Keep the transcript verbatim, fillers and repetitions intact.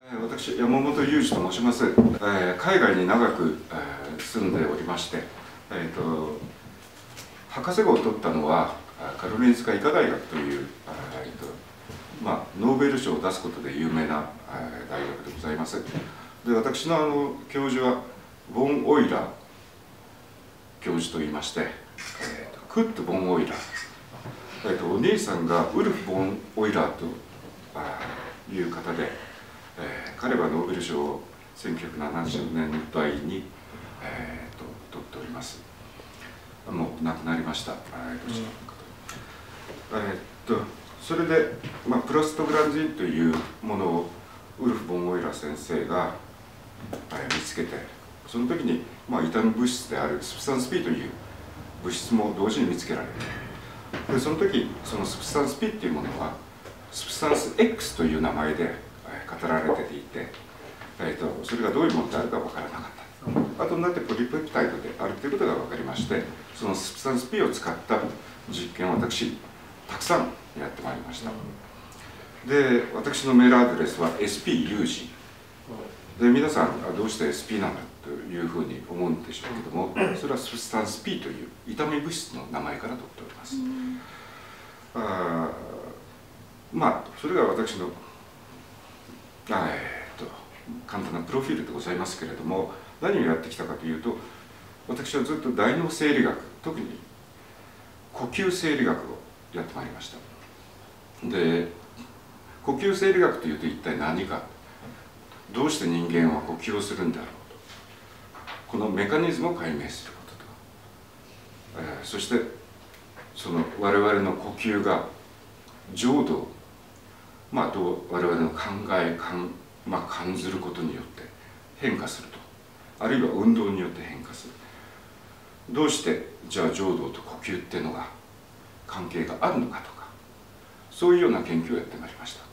私、山本裕二と申します。えー、海外に長く、えー、住んでおりまして、えーと、博士号を取ったのはカロリンスカ医科大学という、えーとまあ、ノーベル賞を出すことで有名な、えー、大学でございます。で、私のあの教授はボン・オイラー教授といいまして、えーと、クッド・ボン・オイラー、えーと、お兄さんがウルフ・ボン・オイラーという方で、えー、彼はノーベル賞をせんきゅうひゃくななじゅうねんだいに、えー、と取っております。もう亡くなりました。えー、どちらの方、えー、とそれで、まあ、プラストグランジンというものをウルフ・ボン・オイラー先生が、えー、見つけて、その時に、まあ、痛み物質であるスプサンス P という物質も同時に見つけられる。でその時そのスプサンス P っていうものはスプサンス X という名前で語られていて、えー、とそれがどういうものであるか分からなかった。後になってポリペプタイドであるということが分かりまして、そのスプサンス P を使った実験を私たくさんやってまいりました。で、私のメールアドレスは エスピー ユージー で、皆さんどうして エスピー なんだというふうに思うんでしょうけども、それはスプサンス P という痛み物質の名前から取っております。あまあそれが私のえー、と簡単なプロフィールでございますけれども、何をやってきたかというと、私はずっと大脳生理学、特に呼吸生理学をやってまいりました。で、呼吸生理学というと一体何か、どうして人間は呼吸をするんだろうと、このメカニズムを解明することと、えー、そしてその我々の呼吸が浄土、まあ、どう我々の考え、感、まあ、感ずることによって変化すると、あるいは運動によって変化する。どうしてじゃあ浄土と呼吸っていうのが関係があるのかとか、そういうような研究をやってまいりました。